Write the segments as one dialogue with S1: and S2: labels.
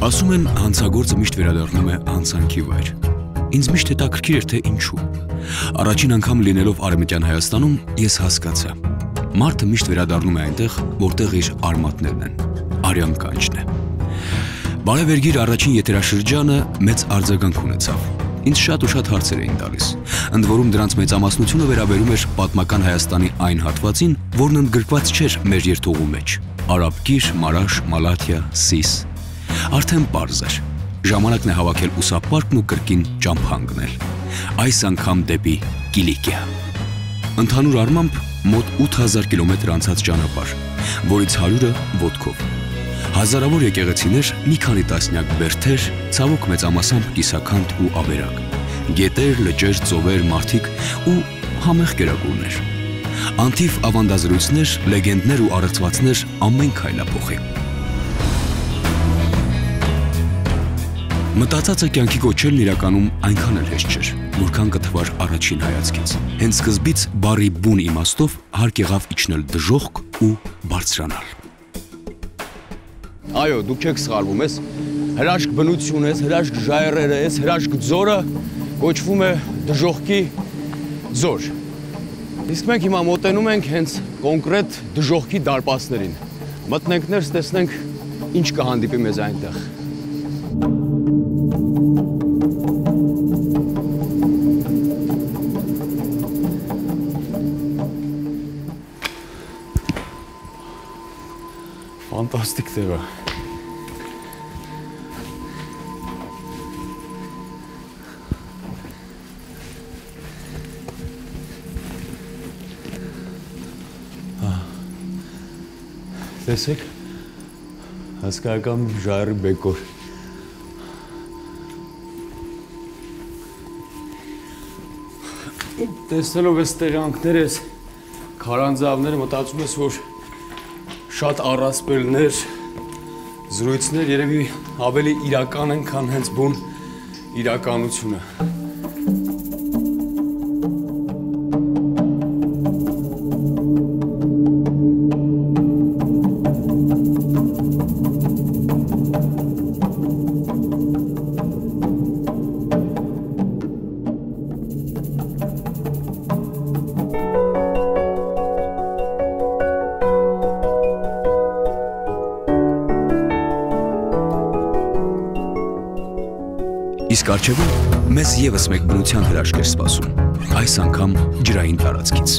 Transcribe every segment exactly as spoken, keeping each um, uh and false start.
S1: Ասում են հանցագործը միշտ վերադառնում է հանցանքի վայր։ Ինձ միշտ հետաքրքիր էր, թե ինչու։ Առաջին անգամ լինելով Արևմտյան Հայաստանում ես հասկացա։ Մարդը միշտ վերադառնում է այնտեղ, որտեղ իր արմատներն են, արյան կանչն է։ Բարևերգիր առաջին եթերաշրջանը մեծ արձագանք ունեցավ։ Ինձ շատ ու շատ հարցեր էին տալիս։ Ընդ որում դրանց մեծամասնությունը վերաբերում էր պատմական Հայաստանի այն հատվածին, որն ընդգրկված չէր մեր երթուղու մեջ։ Արաբկիր, Մարաշ, Մալաթիա, Սիս։ Արդեն պարզ էր։ Ժամանակն է հավաքել ուսապարկն ու կրկին ճամփա ընկնել։ Այս անգամ դեպի Կիլիկիա։ Ընդհանուր առմամբ մոտ ութ հազար կիլոմետր անցած ճանապարհ, որից հարյուրը ոտքով։ Հազարավոր եկեղեցիներ, մի քանի տասնյակ բերդեր, ցավոք մեծամասամբ կիսաքանդ ու ավերակ, գետեր, լճեր, ծովեր, մարդիկ ու համեղ կերակուրներ։ Անթիվ ավանդազրույցներ, լեգենդներ ու առեղծվածներ ամեն քայլափոխի։ Մտածածը կյանքի կոչելն իրականում այնքան էլ հեշտ չէր, որքան կթվար առաջին հայացքից։ Հենց սկզբից բառի բուն իմաստով հարկ եղավ իջնել դժոխք ու բարձրանալ։
S2: Այո, դուք չեք սխալվում, ես հրաշք բնություն ես, հրաշք ժայռերը ես, հրաշք ձորը կոչվում է դժոխքի ձոր։ Իսկ մենք հիմա մոտենում ենք հենց կոնկրետ դժոխքի դարպասներին։ Մտնենք ներս, տեսնենք ինչ կհանդիպի մեզ այնտեղ։ Ֆանտաստիկ տեղ է։ Տեսեք, հսկայական ժայռի բեկոր։ Տեսնելով այս տեղանքները, այս քարանձավները մտածում ես, որ շատ առասպելներ, զրույցներ երևի ավելի իրական են, քան հենց բուն իրականությունը։
S1: Իսկ առջևում մեզ ևս մեկ բնության հրաշք էր սպասում, այս անգամ ջրային տարածքից։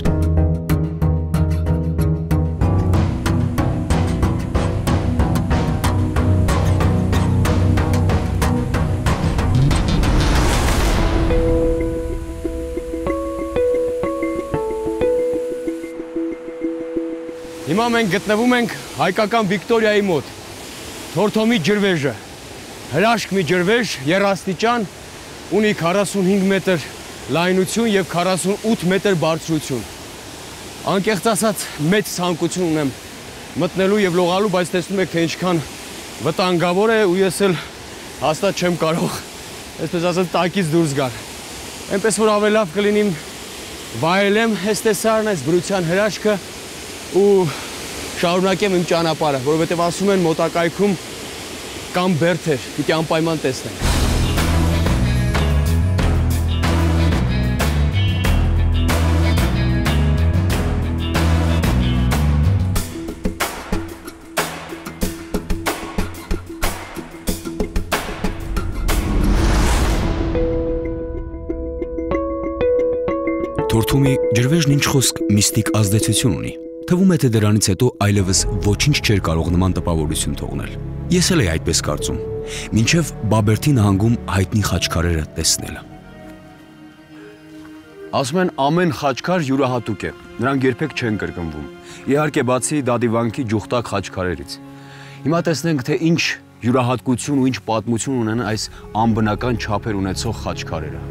S2: Հիմա մենք գտնվում ենք հայկական Վիկտորիայի մոտ, Թորթոմի ջրվեժը։ Հրաշք մի ջրվեժ, եռաստիճան, ունի քառասունհինգ մետր լայնություն և քառասունութ մետր բարձրություն։ Անկեղծ ասած մեծ ցանկություն ունեմ մտնելու և լողալու, բայց տեսնում եք, թե ինչքան վտանգավոր է ու ես էլ հաստատ չեմ կարող, այսպես ասած, տակից դուրս գալ։ Այնպես որ ավելի լավ կլինի վայելեմ այս տեսարն, այս բնության հրաշքը ու շարունակեմ իմ ճանապարհը, որովհետև ասում են մոտակայքում կամ բերդեր, պիտի անպայման տեսնենք։
S1: Թորթոմի ջրվեժն ինչ խոսք միստիկ ազդեցություն ունի։ Թվում է, թե դրանից հետո այլևս ոչինչ չէր կարող նման տպավորություն թողնել։ Ես էլ էի այդպես կարծում, մինչև Բաբերդի նահանգում հայտնի խաչքարերը տեսնելը։
S2: Ասում են ամեն խաչքար յուրահատուկ է, նրանք երբեք չեն կրկնվում։ Իհարկե բացի Դադիվանքի ջուխտակ խաչքարերից։ Հիմա տեսնենք, թե ինչ յուրահատկություն ու ինչ պատմություն ունեն այս անբնական չափեր ունեցող խաչքարերը։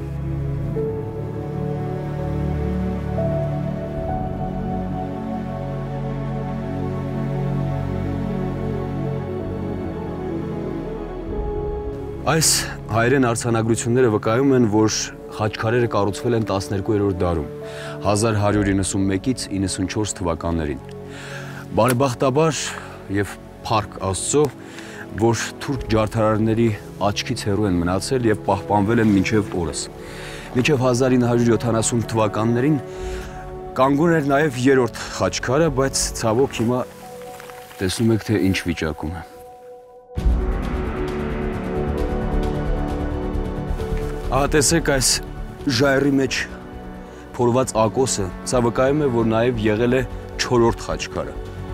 S2: Այս հայերեն արձանագրությունները վկայում են, որ խաչքարերը կառուցվել են տասներկուերորդ դարում, հազար հարյուր իննսունմեկից իննսունչորս թվականներին։ Բարեբախտաբար և փառք Աստծո,
S1: որ թուրք ջարդարարների աչքից հեռու են մնացել եւ պահպանվել են մինչեւ օրս։ Մինչեւ հազար ինը հարյուր յոթանասուն թվականներին կանգուն էր նաեւ երրորդ խաչքարը, բայց ցավոք հիմա տեսնում եք, թե ինչ վիճակում է։ Ահա տեսեք այս ժայռի մեջ փորված ակոսը, սա վկայում է, որ նաեւ եղել է չորրորդ խաչքարը։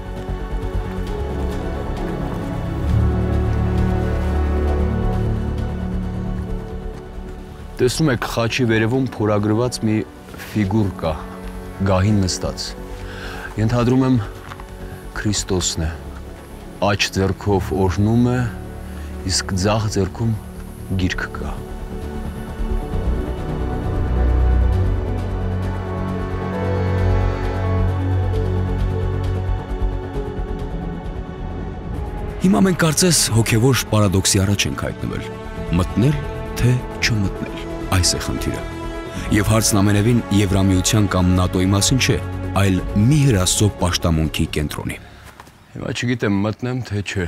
S1: Տեսնում եք, խաչի վերևում փորագրված մի ֆիգուր կա, գահին նստած։ Ենթադրում եմ Քրիստոսն է, աջ ձեռքով օրհնում է, իսկ ձախ ձեռքում գիրք կա։ Հիմա մենք կարծես հոգևոր պարադոքսի առաջ ենք հայտնվել, մտնել թե չմտնել, այս է խնդիրը։ Եվ հարցն ամենևին Եվրամիության կամ ՆԱՏՕ-ի մասին չէ, այլ մի հրաստո պաշտամունքի կենտրոնի։ Հիմա չգիտեմ մտնեմ թե չէ։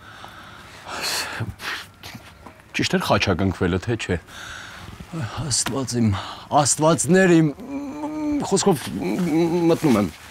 S1: Ճիշտ էր խաչակնքվելը թե չէ։ Աստված իմ, աստվածներ իմ, խոսքով մտնում եմ։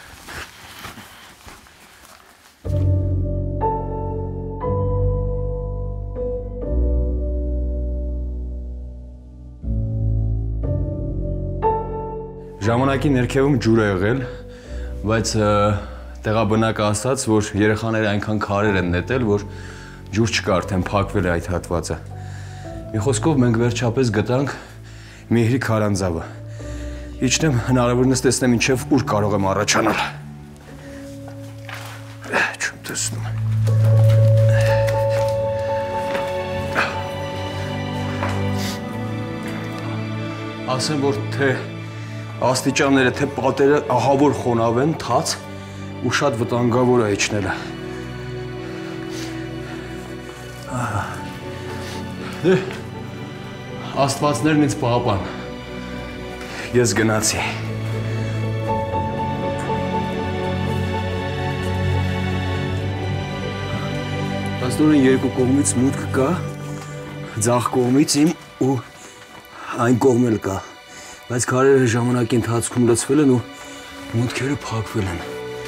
S1: Ժամանակի ներքևում ջուր է եղել, բայց տեղաբնակը ասաց, որ երեխաները այնքան քարեր են նետել, որ ջուր չկա, արդեն փակվել է այդ հատվածը։ Մի խոսքով մենք վերջապես գտանք Մեհրի քարանձավը։ Իջնեմ հնարավորինս տեսնեմ ինչև ուր կարող եմ առաջանալ։ Չեմ տեսնում։ Ասեմ, որ թե աստիճանները, թե պատերը ահավոր խոնավ են, թաց ու շատ վտանգավոր է իջնելը։ Դե, աստվածներն ինձ պահապան։ Ես գնացի։ Աստորեն երկու կողմից մուտք կա, ձախ կողմից իմ ու այն կողմ էլ կա։ Բայց քարերը ժամանակի ընթացքում լցվել են ու մուտքերը փակվել են։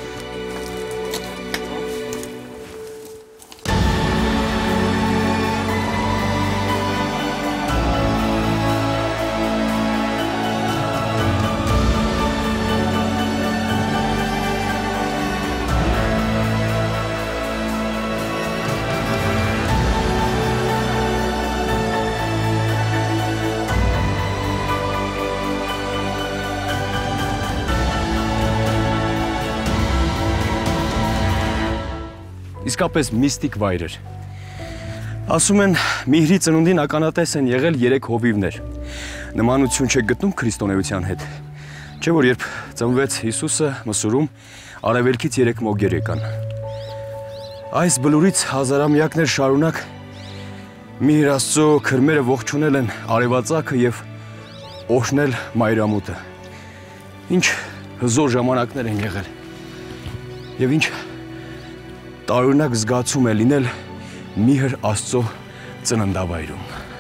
S1: Իսկապես միստիկ վայր էր։ Ասում են, Միհրի ծնունդին ականատես են եղել երեք հովիվներ։ Նմանություն չեք գտնում քրիստոնեության հետ։ Չէ՞ որ երբ ծնվեց Հիսուսը Մսուրում, արևելքից երեք մոգեր եկան։ Այս բլուրից հազարամյակներ շարունակ Միհր Աստծո քրմերը ողջունել են արևածագը եւ օրհնել մայրամուտը։ Ինչ հզոր ժամանակներ են եղել։ Եվ ինչ տարօրինակ զգացում է լինել Միհր Աստծո ծննդավայրում։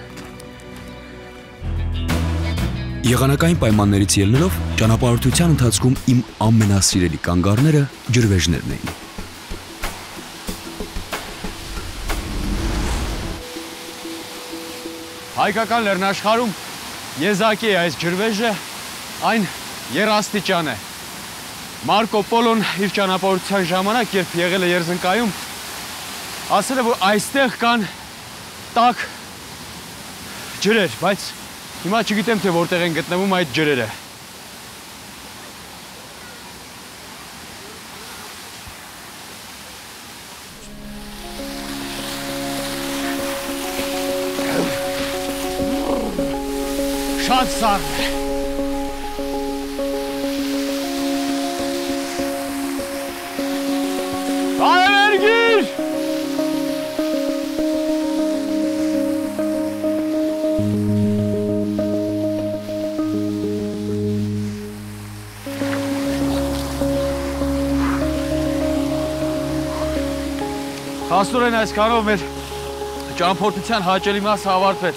S3: Եղանակային պայմաններից ելնելով ճանապարհորդության ընթացքում իմ ամենասիրելի կանգառները ջրվեժներն էին։
S2: Հայկական լեռնաշխարհում եզակի է այս ջրվեժը, այն եռաստիճան է։ Մարկո Պոլոն իր ճանապարհորդության ժամանակ, երբ եղել է Երզնկայում, ասել է, որ այստեղ կան տաք ջրեր, բայց հիմա չգիտեմ, թե որտեղ են գտնվում այդ ջրերը։ Շատ սառն է։ Արևերգիր! Փաստորեն այսքանով մեր ճանապարհորդության հաճելի մասը ավարտվեց։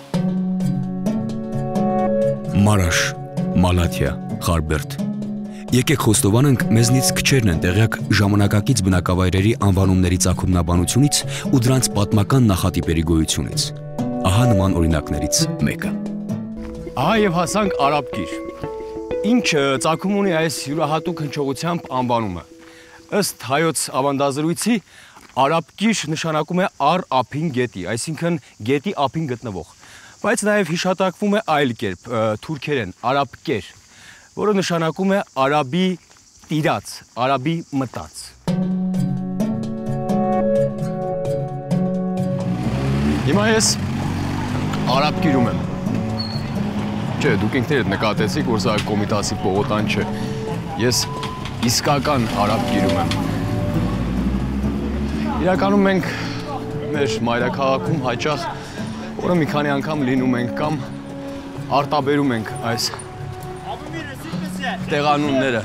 S3: Մարաշ, Մալաթիա, Խարբերդ։ Եկեք խոստովանենք, մեզնից քչերն են տեղյակ ժամանակակից բնակավայրերի անվանումների ծագումնաբանությունից ու դրանց պատմական նախատիպերի գոյությունից։ Ահա նման օրինակներից մեկը։
S2: Ահա եւ հասանք Արաբկիր։ Ինչ ծագում ունի այս յուրահատուկ հնչողությամբ անվանումը։ Ըստ հայոց ավանդազրույցի Արաբկիր նշանակում է առ ափին գետի, այսինքն գետի ափին գտնվող։ Բայց նաև հիշատակվում է այլ կերպ, թուրքերեն, Արաբկեր, որը նշանակում է արաբի տիրած, արաբի մտած։ Հիմա ես Արաբկիրում եմ։ Չէ, դուք ինքներդ նկատեցիք, որ սա Կոմիտասի պողոտան չէ։ Ես իսկական Արաբկիրում եմ։ Իրականում մենք մեր մայրաքաղաքում հաճախ որը մի քանի անգամ լինում ենք կամ արտաբերում ենք այս տեղանունները։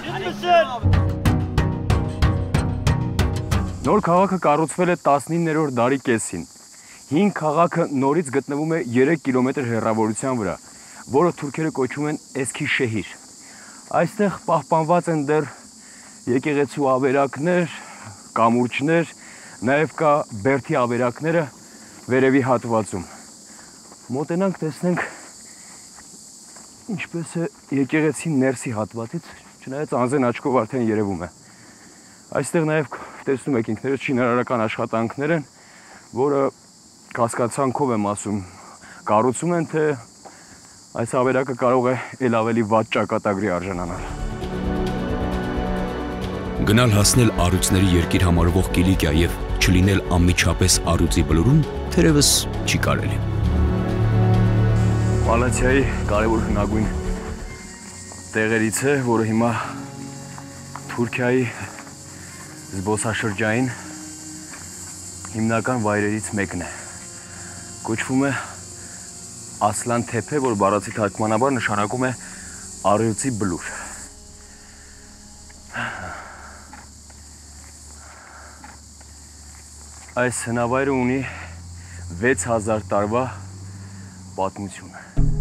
S2: Նոր քաղաքը կառուցվել է տասնիններորդ դարի կեսին։ Հին քաղաքը նորից գտնվում է երեք կիլոմետր հեռավորության վրա, որը թուրքերը կոչում են Էսքիշեհիր։ Այստեղ պահպանված են դեռ եկեղեցու ավերակներ, կամուրջներ, նաև կա բերդի ավերակները վերևի հատվածում։ Մոտենանք տեսնենք ինչպես է եկեղեցի ներսի հատվածից, չնայած անզեն աչքով արդեն երևում է։ Այստեղ նաև տեսնում եք ինքներս շինարարական աշխատանքներ են, որը կասկածանքով եմ ասում, կառուցում են, թե այս ավերակը կարող է ել ավելի վատ ճակատագրի արժանանալ։
S3: Գնալ հասնել առյուծների երկիր համարվող Կիլիկիա եւ չլինել անմիջապես առյուծի բլուրում թերևս չի կարելի։
S2: Մալաթիայի կարևոր հնագույն տեղերից է, որը հիմա Թուրքիայի զբոսաշրջային հիմնական վայրերից մեկն է։ Կոչվում է Ասլան թեփե, որ բառացի թարգմանաբար նշանակում է առյուծի բլուր։ Այս հնավայրը ունի վեց հազար տարվա պատմություն։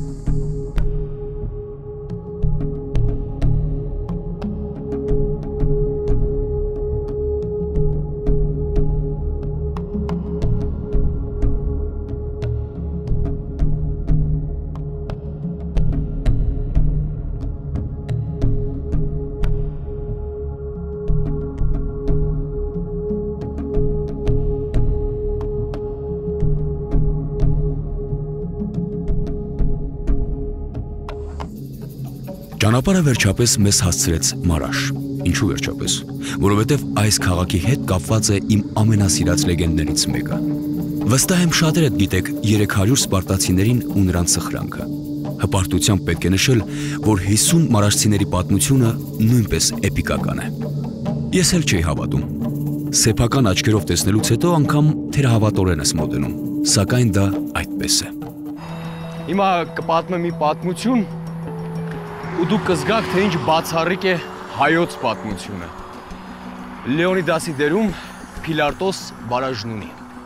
S3: Ճանապարհը վերջապես մեզ հասցրեց Մարաշ։ Ինչու վերջապես։ Որովհետև այս քաղաքի հետ կապված է իմ ամենասիրած լեգենդներից մեկը։ Վստահ եմ շատերդ գիտեք երեք հարյուր սպարտացիներին ու նրանց սխրանքը։ Հպարտությամբ պետք է նշել, որ հիսուն մարաշցիների պատմությունը նույնպես էպիկական է։ Ես էլ չէի հավատում։ Սեփական աչքերով տեսնելուց հետո անգամ թերահավատորեն ես մոտենում, սակայն դա այդպես է։
S2: Հիմա կպատմեմ մի պատմություն, ու դուք կզգաք, թե ինչ բացառիկ է հայոց պատմությունը։ Լեոնիդասի դերում Փիլարտոս Բարաժնունի։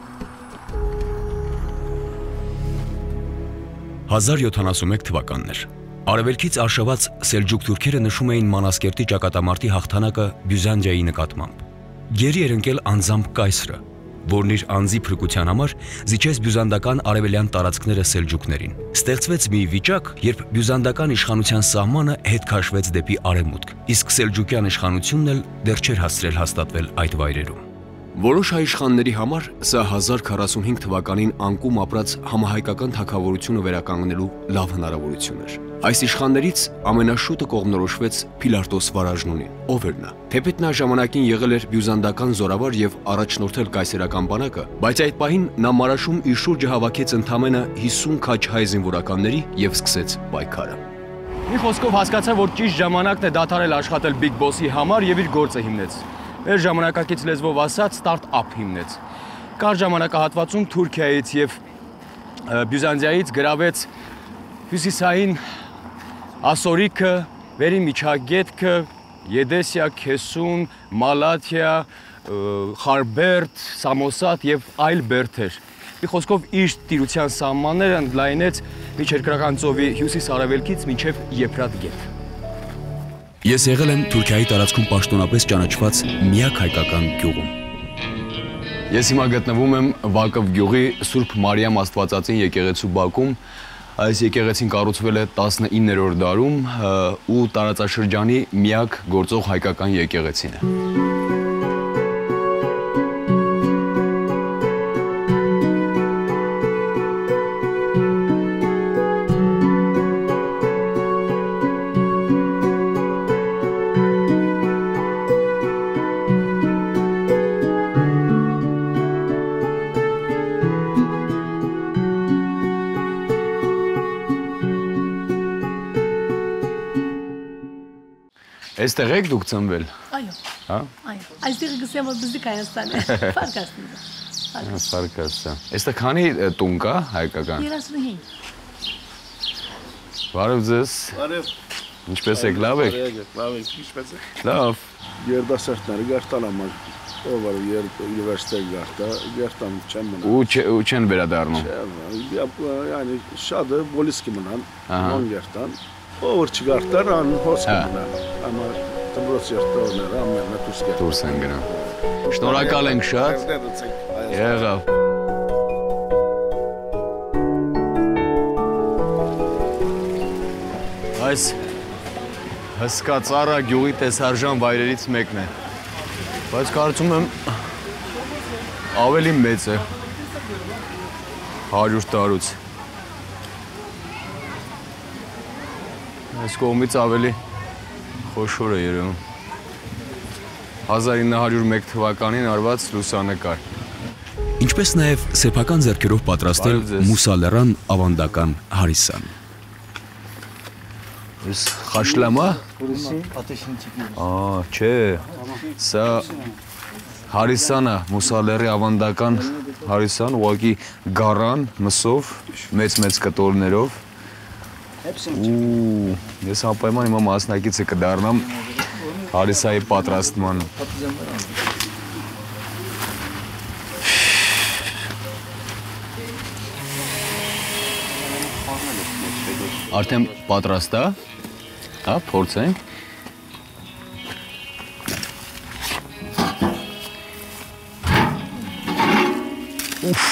S3: հազար յոթանասունմեկ թվականներ։ Արևելքից արշաված սելջուկ թուրքերը նշում էին Մանասկերտի ճակատամարտի հաղթանակը Բյուզանդիայի նկատմամբ։ Գերի էր ընկել անձամբ Կայսրը, որն իր անձի փրկության համար զիջեց բյուզանդական արևելյան տարածքները սելջուկներին։ Ստեղծվեց մի վիճակ, երբ բյուզանդական իշխանության սահմանը հետ քաշվեց դեպի արևմուտք, իսկ սելջուկյան իշխանությունն էլ դեռ չէր հասցրել հաստատվել այդ վայրերում։
S1: Որոշ հայ իշխանների համար սա հազար քառասունհինգ թվականին անկում ապրած համահայկական թագավորությունը վերականգնելու լավ հնարավորություն էր։ Այս իշխաններից ամենաշուտը կողմնորոշվեց Փիլարտոս Վարաժնունին, ով էր նա։ Թեպետ նա ժամանակին եղել էր բյուզանդական զորավար եւ առաջնորդել կայսերական բանակը, բայց այդ պահին նա Մարաշում իր շուրջը հավաքեց ընդամենը հիսուն քաջ հայ զինվորականների եւ սկսեց պայքարը։
S2: Մի խոսքով հասկացա, որ ճիշտ ժամանակն է դադարել աշխատել Big Boss-ի համար եւ իր գործը հիմնեց։ Մեր ժամանակակից լեզվով ասած ստարտ-ափ հիմնեց։ Կար ժամանակահատվածում Թուրքիայից եւ Բյուզանդիայից գրավեց հյուսիսային Ասորիքը, Վերին Միջագետքը, Եդեսիա, Քեսուն, Մալաթիա, խարբերդ, սամոսատ եւ այլ բերդեր։ Մի խոսքով իր տիրության սահմանները ընդլայնեց միջերկրական ծովի հյուսիս-արևելքից մինչև Եփրատ գետ։
S3: Ես եղել եմ Թուրքիայի տարածքում պաշտոնապես ճանաչված միակ հայկական գյուղում։
S2: Ես հիմա գտնվում եմ Վակով գյուղի Սուրբ Մարիամ Աստվածածին եկեղեցու բակում։ Այս եկեղեցին կառուցվել է տասնիններորդ դարում ու տարածաշրջանի միակ գործող հայկական եկեղեցին է։ Այստեղ եք դուք ծնվել։
S4: Այո։
S2: Հա։
S4: Այո։ Այստեղ գսեմ որ բզիկ Հայաստան է։ Ֆարկասն է։
S2: Ֆարկասը։ Այստեղ քանի տուն կա հայկական։
S4: երեսունհինգ։
S2: Բարև ձեզ։
S5: Բարև։
S2: Ինչպես եք, լավ եք։
S5: Լավ եք, ինչպես եք։
S2: Լավ։
S5: Երդասարտները գարտան համար ով որ յունիվերսիտետ գարտա, գարտան չեմ մնա։
S2: Ու չեն վերադառնում։
S5: Yani շատը բոլիսկի մնան, ոն գարտան։ Ով որ չգարտար ան հոսք մնան։ Ama դրոց երթողները ամենը դուրս գա։
S2: Դուրս են գնում։ Շնորհակալ ենք շատ։ Եղավ։ Այս հսկա ծառա գյուղի տեսարժան վայրերից մեկն է։ Բայց կարծում եմ ավելի մեծ է հարյուր տարուց։ Այս կողմից ավելի խոշոր է երևում։ հազար ինը հարյուր մեկ թվականին արված լուսանկար։
S3: Ինչպես նաև սեփական ձեռքերով պատրաստել մուսալերան ավանդական հարիսան։
S2: Այս խաշլամա։ Ա, չէ։ Սա հարիսան է, մուսալերի ավանդական հարիսան, ուղղակի գարան, մսով, մեծ-մեծ կտորներով։ Ու ես անպայման հիմա մասնակիցը կդառնամ հարիսայի պատրաստմանը։ Արդեն պատրաստ է։ Հա, փորձենք։ Ուֆ։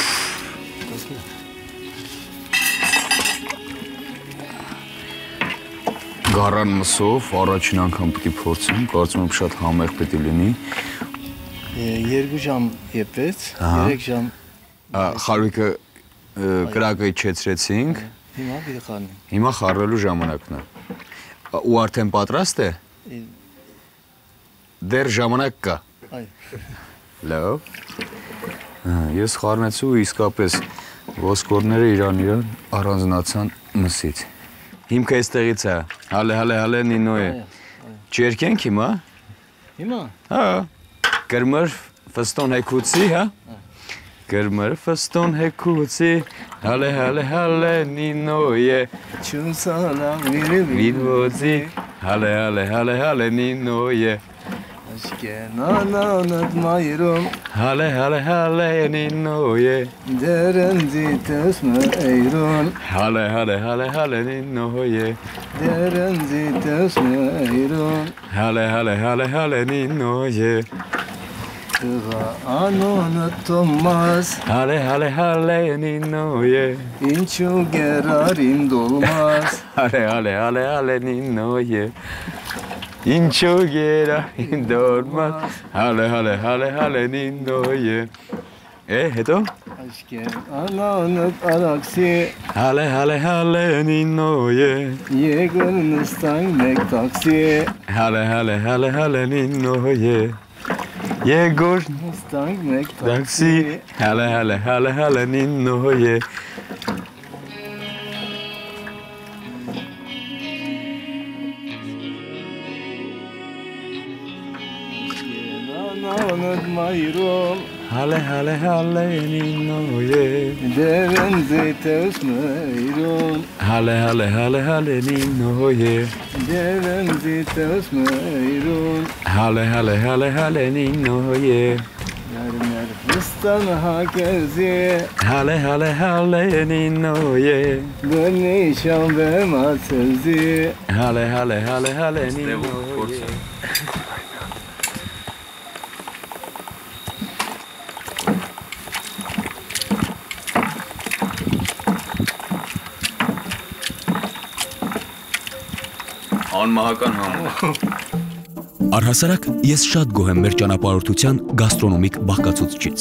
S2: Գարան մսով առաջին անգամ պետք է փորձեմ, կարծում եմ շատ համեղ պետք է լինի։
S6: Երկու ժամ եփվեց, երեք ժամ
S2: խարույկը կրակը իջեցրեցինք։
S6: Հիմա պիտի խառնենք։
S2: Հիմա խառնելու ժամանակն է։ Ու արդեն պատրաստ է։ Դեռ ժամանակ կա։
S6: Այո։
S2: Լավ։ Ես խառնեցի ու իսկապես ոսկորները իրան իրան առանձնացան մսից։ Հիմքը այստեղից է։ Հալե, հալե, հալե, նինո է։ Չերկենք հիմա։
S6: Հիմա։
S2: Հա։ Կրմր ֆստոն հեկուցի, հա։ Կրմր ֆստոն հեկուցի, հալե, հալե, հալե, նինո է։
S6: Չուսանա վիրի
S2: վիրվոզի, հալե, հալե, հալե, հալե, նինո է։
S6: Aşkenananat mayrum
S2: Hale hale hale ninnoye
S6: Derenzi tesme eyrun
S2: Hale hale hale hale ninnoye
S6: Derenzi tesme eyrun
S2: Hale hale hale hale ninnoye
S6: Tığa anonat tomaz
S2: Hale hale hale ninnoye
S6: İnçu gerarin dolmaz
S2: Hale hale hale hale ninnoye Incho gera indorma hale hale hale hale ninnoye. E heto?
S6: Aşkenananat araksi
S2: Hale hale hale ninnoye.
S6: Yeğenistan mek taksi
S2: Hale hale hale hale ninnoye. Yegor
S6: Nistan mek
S2: taksi hale hale hale hale ninnoye.
S6: Anonat mayrum
S2: Հալե հալե հալե նինոյե
S6: Դերն զետս մայրուն
S2: Հալե հալե հալե հալե նինոյե
S6: Դերն զետս մայրուն
S2: Հալե հալե հալե հալե նինոյե
S6: Yarmer fıstan hakezi
S2: Hale hale hale ninoye
S6: Gönlü şambe matezi
S2: Hale hale hale hale ninoye
S3: Անմահական համ
S1: Առհասարակ ես շատ գոհ եմ մեր ճանապարհորդության գաստրոնոմիկ բաղկացուցչից։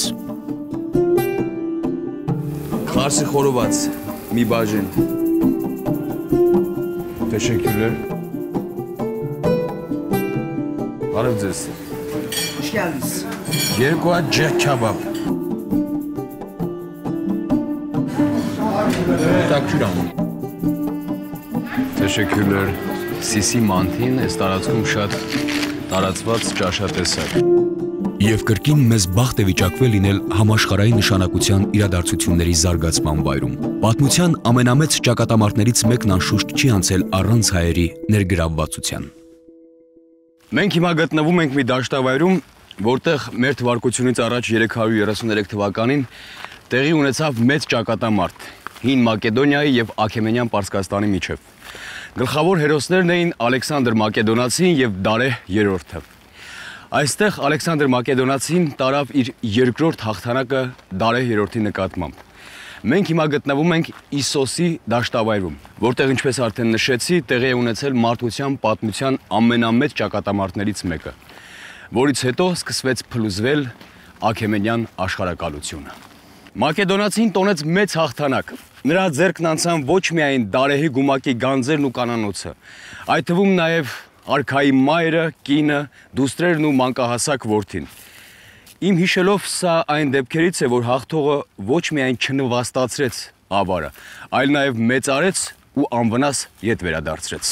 S2: Խարսի խորոված մի բաժին Teşekkürler Բարև ձեզ
S7: Hoş geldiniz.
S2: Երկու հատ ջեհ քաբաբ Տակչուրան Teşekkürler Սիսի մանթին այս տարածքում շատ տարածված ճաշատեսակ
S1: Եվ կրկին մեզ բախտ է վիճակվել լինել համաշխարհային նշանակության իրադարձությունների զարգացման վայրում։ Պատմության ամենամեծ ճակատամարտներից մեկն անշուշտ չի անցել առանց հայերի ներգրավվածության։
S2: Մենք հիմա գտնվում ենք մի դաշտավայրում, որտեղ մեր թվարկությունից առաջ երեք հարյուր երեսուներեք թվականին տեղի ունեցավ մեծ ճակատամարտ Հին Մակեդոնիայի եւ Աքեմենյան Պարսկաստանի միջև։ Գլխավոր հերոսներն էին Ալեքսանդր Մակեդոնացին եւ Դարեհ երրորդը։ Այստեղ Ալեքսանդր Մակեդոնացին տարավ իր երկրորդ հաղթանակը Դարեհ երրորդի նկատմամբ։ Մենք հիմա գտնվում ենք Իսոսի դաշտավայրում, որտեղ ինչպես արդեն նշեցի, տեղի է ունեցել մարդկության պատմության ամենամեծ ճակատամարտներից մեկը, որից հետո սկսվեց փլուզվել Աքեմենյան աշխարհակալությունը։ Մակեդոնացին տոնեց մեծ հաղթանակ։ Նրա ձեռքն անցան ոչ միայն Դարեհի գումակի գանձերն ու կանանոցը, այդ թվում նաև արքայի մայրը, կինը, դուստրերն ու մանկահասակ որդին։ Իմ հիշելով սա այն դեպքերից է, որ հաղթողը ոչ միայն չնվաստացրեց ավարը, այլ նաև մեծարեց ու անվնաս ետ վերադարձրեց։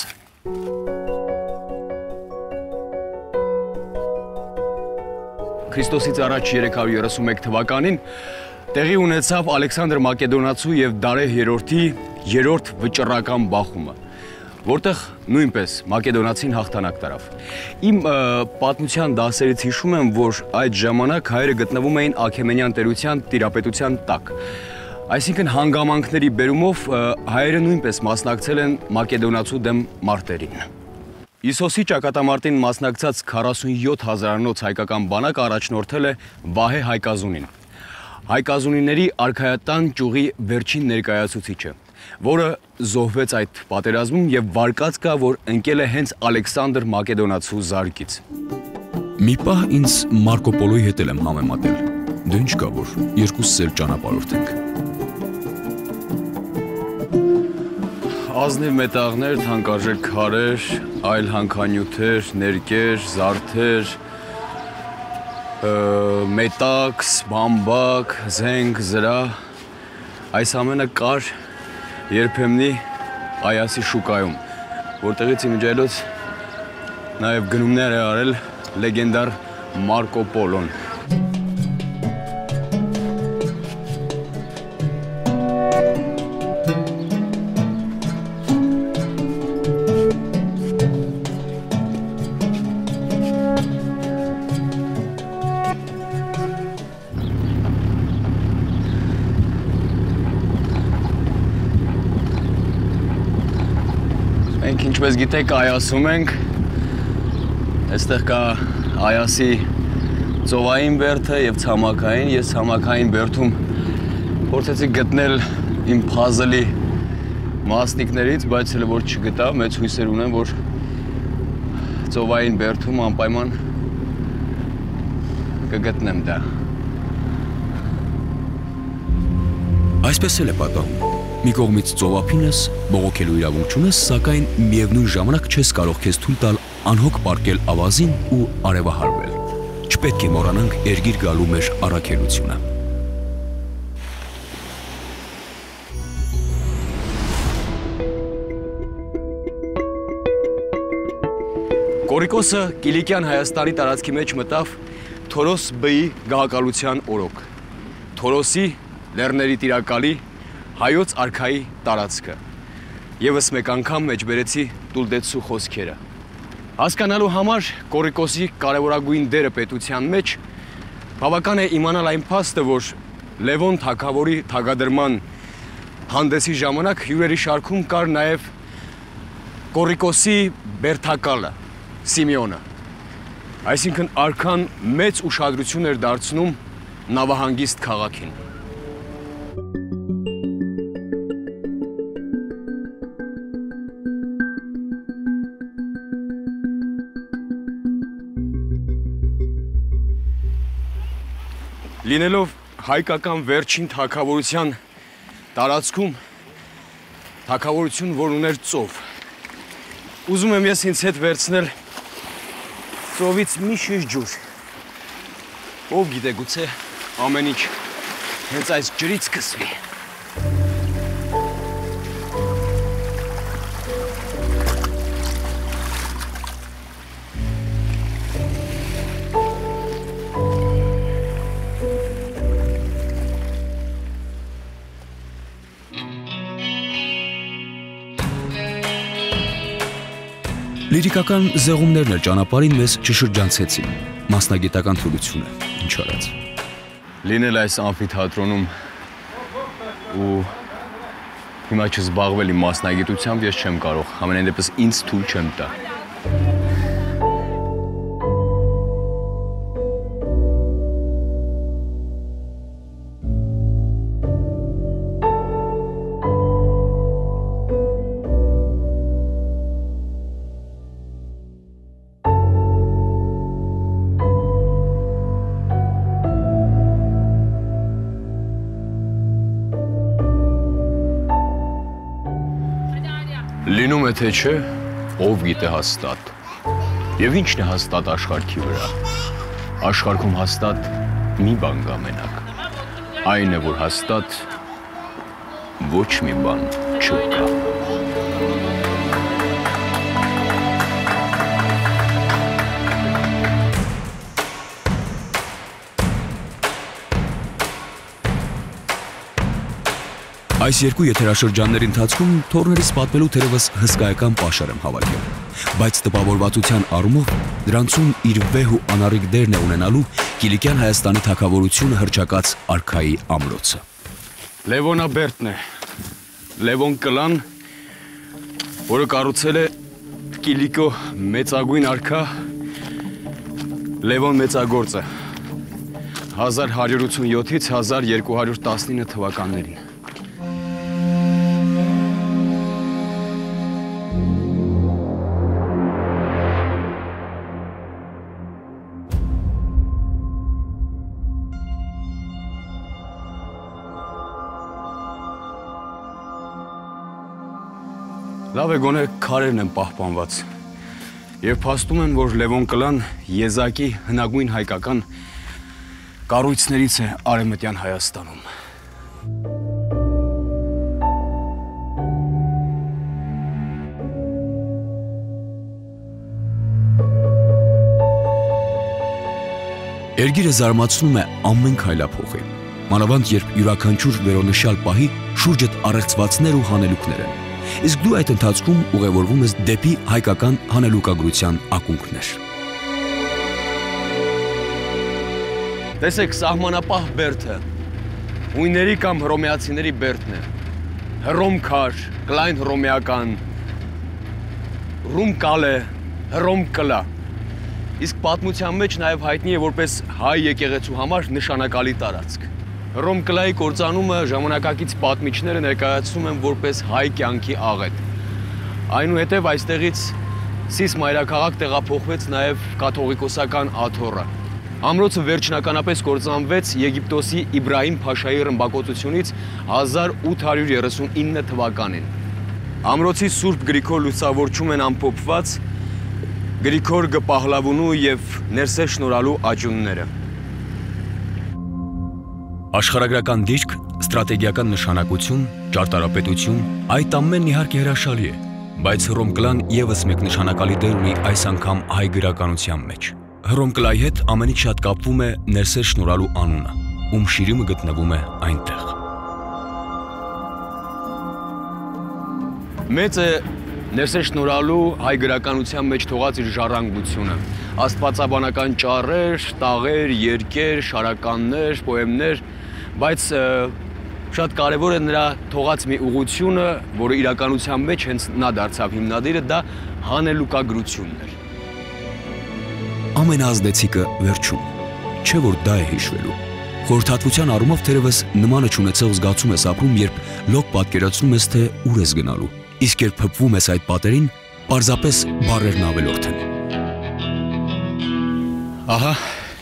S2: Քրիստոսից առաջ երեք հարյուր երեսունմեկ թվականին տեղի ունեցավ Ալեքսանդր Մակեդոնացու եւ Դարեհ երրորդի երրորդ վճռական բախումը, որտեղ նույնպես Մակեդոնացին հաղթանակ տարավ։ Իմ պատմության դասերից հիշում եմ, որ այդ ժամանակ հայերը գտնվում էին Աքեմենյան տերության տիրապետության տակ։ Այսինքն հանգամանքների բերումով հայերը նույնպես մասնակցել են Մակեդոնացու դեմ մարտերին։ Իսոսի ճակատամարտին մասնակցած քառասունյոթ հազարանոց հայկական բանակ առաջնորդել է Վահե Հայկազունին։ Հայկազունիների արքայատան ճյուղի վերջին ներկայացուցիչը, որը զոհվեց այդ պատերազմում եւ վարկած կա, որ ընկել է հենց Ալեքսանդր Մակեդոնացու զարկից։
S1: Մի պահ ինձ Մարկո Պոլոյի հետ եմ համեմատել։ Դե ինչ կա, որ երկուսս էլ ճանապարհորդենք։
S2: Ազնիվ մետաղներ, թանկարժեք քարեր, այլ հանքանյութեր, ներկեր, զարդեր, մետաքս, բամբակ, զենք, զրա, այս ամենը կար երբեմնի Այասի շուկայում, որտեղից իմիջայլոց նաև գնումներ է արել լեգենդար Մարկո Պոլոն։ Մենք ինչպես գիտեք Այասում ենք, այստեղ կա Այասի ծովային բերդը և ցամաքային, ես ցամաքային բերդում փորձեցի գտնել իմ փազլի մասնիկներից, բայց հələ որ չգտա, մեծ հույսեր ունեմ, որ ծովային բերդում անպայման կգտնեմ դա։
S1: Այսպես էլ է պատահում։ Մի կողմից ծովափին ես, բողոքելու իրավունք չունես, սակայն միևնույն ժամանակ չես կարող քեզ թույլ տալ անհոգ պառկել ավազին ու արևահարվել։ Չպետք է մոռանանք երգիր գալու մեր առաքելությունը։
S2: Կորիկոսը Կիլիկյան Հայաստանի տարածքի մեջ մտավ Թորոս Բ-ի գահակալության օրոք, Թորոսի լեռների տիրակալի հայոց արքայի տարածքը, ևս մեկ անգամ մեջ բերեցի Տուլդեցու խոսքերը։ Հասկանալու համար Կոռիկոսի կարևորագույն դերը պետության մեջ բավական է իմանալ այն փաստը, որ Լևոն թագավորի թագադրման հանդեսի ժամանակ հյուրերի շարքում կար նաև Կոռիկոսի բերդակալը Սիմեոնը։ Այսինքն արքան մեծ ուշադրություն էր դարձնում նավահանգիստ քաղաքին։ Լինելով հայկական վերջին թագավորության տարածքում, թագավորություն, որ ուներ ծով, ուզում եմ ես ինձ հետ վերցնել ծովից մի շիշ ջուր, ով գիտե գուցե ամեն ինչ հենց այս ջրից սկսվի։
S3: Լիրիկական զեղումներն էլ ճանապարհին մեզ չշրջանցեցին, մասնագիտական թուլությունը, ինչ արած։
S2: Լինել այս ամֆիթատրոնում ու հիմա չզբաղվել իմ մասնագիտությամբ ես չեմ կարող, ամենայն դեպս ինձ թույլ չեմ տա։ Լինում է թե չէ, ով գիտե հաստատ, և ինչն է հաստատ աշխարհքի վրա, աշխարհքում հաստատ մի բան կա մենակ, այն է, որ հաստատ ոչ մի բան չկա։
S3: Այս երկու եթերաշրջանների ընթացքում թորներից պատմելու թերևս հսկայական պաշար եմ հավաքել, բայց տպավորվածության առումով դրանցում իր վեհ ու անառիկ դերն է ունենալու Կիլիկյան Հայաստանի թագավորությունը հռչակած արքայի ամրոցը։
S2: Լևոնաբերդն է, Լևոն Կլան, որը կառուցել է Կիլիկո մեծագույն արքա Լևոն Մեծագործը հազար հարյուր ութսունյոթից հազար երկու հարյուր տասնինը թվականներին։ Լավ է գոնե քարերն են պահպանված և փաստում են, որ Լևոն Կլան եզակի հնագույն հայկական կառույցներից է Արևմտյան Հայաստանում։
S3: Երգիրը զարմացնում է ամեն քայլափոխի, մանավանդ երբ յուրաքանչյուր վերոնշյալ պահի շուրջդ առեղծվածներ ու հանելուկներ են, իսկ դու այդ ընթացքում ուղևորվում ես դեպի հայկական հանելուկագրության ակունքներ։
S2: Տեսեք, սահմանապահ բերդը, հույների կամ հռոմեացիների բերդն է, հռոմ քար, կլայն հռոմեական, ռում կալե, հռոմ կլա, իսկ պատմության մեջ նաև հայտնի է որպես հայ եկեղեցու համար նշանակալի տարածք։ Հռոմ կլայի կործանումը ժամանակակից պատմիչները ներկայացնում են որպես հայ կյանքի աղետ։ Այնուհետև այստեղից Սիս մայրաքաղաք տեղափոխվեց նաև կաթողիկոսական աթոռը։ Ամրոցը վերջնականապես կործանվեց Եգիպտոսի Իբրահիմ Փաշայի ռմբակոծությունից հազար ութ հարյուր երեսունինը թվականին։ Ամրոցի Սուրբ Գրիգոր լուսավորչում են ամփոփված Գրիգոր Գպահլավունու և Ներսե Շնորհալու աճյունները։
S3: Աշխարհագրական դիրք, ստրատեգիական նշանակություն, ճարտարապետություն, այդ ամենն իհարկե հրաշալի է, բայց Հռոմ Կլան ևս մեկ նշանակալի դեր ունի այս անգամ հայ գրականության մեջ, Հռոմկլայի հետ ամենից շատ կապվում է Ներսեր Շնորհալու անունը, ում շիրիմը գտնվում է այնտեղ։
S2: Մեծ է Ներսեր Շնորհալու հայ գրականության մեջ թողած իր ժառանգությունը։ Աստվածաբանական ճառեր, տաղեր, երգեր, շարականներ, պոեմներ, բայց շատ կարևոր է նրա թողած մի ուղղությունը, որը իրականության մեջ հենց նա դարձավ հիմնադիրը, դա հանելուկագրությունն էր։
S3: Ամենազդեցիկը վերջում, չէ որ դա է հիշվելու։ Խորհրդատվության առումով թերևս նմանը չունեցող զգացում ես ապրում, երբ լոկ պատկերացնում ես, թե ուր ես գնալու, իսկ երբ հպվում ես այդ պատերին, պարզապես բառերն ավելորդ են։
S2: Ահա,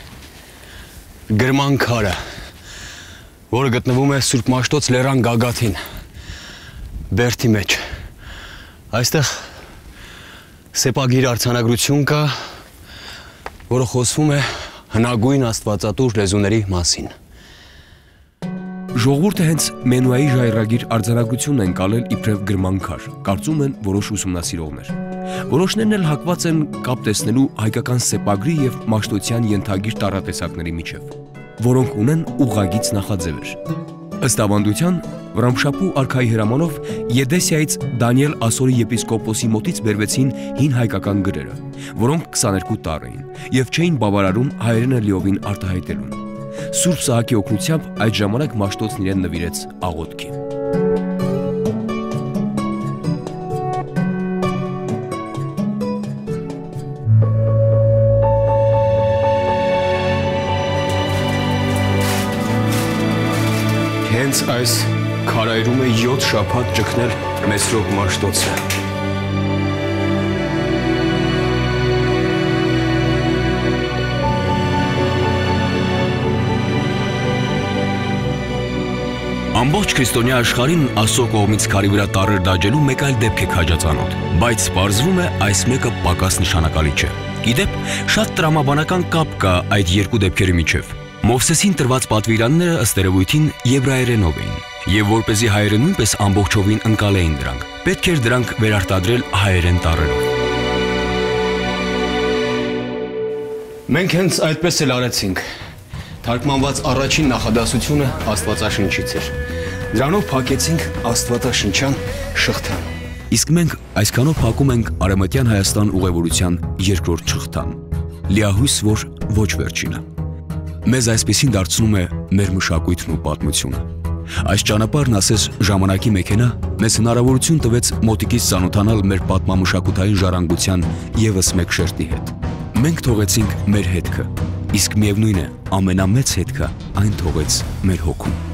S2: գրման քարը, որը գտնվում է Սուրբ Մաշտոց լեռան գագաթին, Բերդի մեջ։ Այստեղ սեպագիր արձանագրություն կա, որը խոսվում է հնագույն աստվածատուր լեզուների մասին։
S3: Ժողովուրդը հենց Մենուայի ժայռագիր արձանագրությունն են կալել իբրև գրման քար, կարծում են որոշ ուսումնասիրողներ։ Որոշներն էլ հակված են կապ տեսնելու հայկական սեպագրի եւ մաշտոցյան ենթագիր տառատեսակների միջև, որոնք ունեն ուղղագիծ նախաձևեր։ Ըստ ավանդության, Վրամշապու արքայի հրամանով Եդեսիայից Դանիել Ասորի եպիսկոպոսի մոտից բերվեցին հին հայկական գրերը, որոնք քսաներկու տառ էին եւ չէին բավարարում հայերենը լիովին արտահայտելուն։ Սուրբ Սահակի օգնությամբ այդ ժամանակ Մաշտոցն իրեն նվիրեց աղոթքի։
S2: Հենց այս քարայրում է յոթ շաբաթ ճգնել Մեսրոպ Մաշտոցը։
S3: Ամբողջ քրիստոնյա աշխարհին Աստծո կողմից քարի վրա տառեր դաջելու մեկ այլ դեպք է քաջածանոթ, բայց պարզվում է այս մեկը պակաս նշանակալի չէ։ Գիտեք, շատ տրամաբանական կապ կա այդ երկու դեպքերի միջև։ Մովսեսին տրված պատվիրանները ըստ երևույթին եբրայերենով էին, եւ որպեսզի հայերը նույնպես ամբողջովին ընկալեին դրանք, պետք էր դրանք վերարտադրել հայերեն տառերով։
S2: Մենք հենց այդպես էլ արեցինք։ Թարգմանված առաջին նախադասությունը Աստվածաշնչից էր։ Դրանով փակեցինք Աստվածաշնչյան շղթան։
S3: Իսկ մենք այսքանով փակում ենք Արևմտյան Հայաստան ուղևորության երկրորդ շղթան։ Լիահույս, որ ոչ վերջինը։ Մեզ այսպեսին դարձնում է մեր մշակույթն ու պատմությունը։ Այս ճանապարհն ասես ժամանակի մեքենա մեզ հնարավորություն տվեց մոտիկից ծանոթանալ մեր պատմամշակութային ժառանգության եւս մեկ շերտի հետ։ Մենք թողեցինք մեր հետքը, իսկ միևնույն է, ամենամեծ հետքը այն թողեց մեր հոգում։